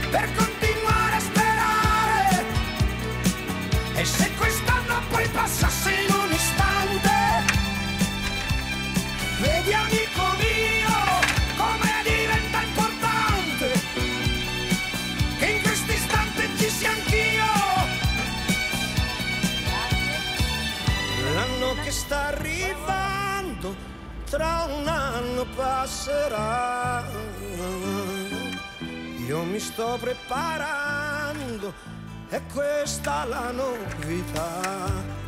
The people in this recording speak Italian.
per continuare a sperare. E se quest'anno poi passasse in un istante, vedi amico mio come diventa importante che in questo istante ci sia anch'io. L'anno che sta arrivando tra un anno passerà. Io mi sto preparando, è questa la novità.